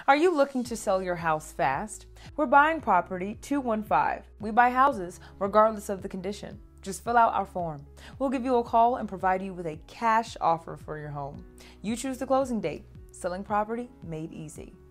Are you looking to sell your house fast? We're buying property 215. We buy houses regardless of the condition. Just fill out our form. We'll give you a call and provide you with a cash offer for your home. You choose the closing date. Selling property made easy.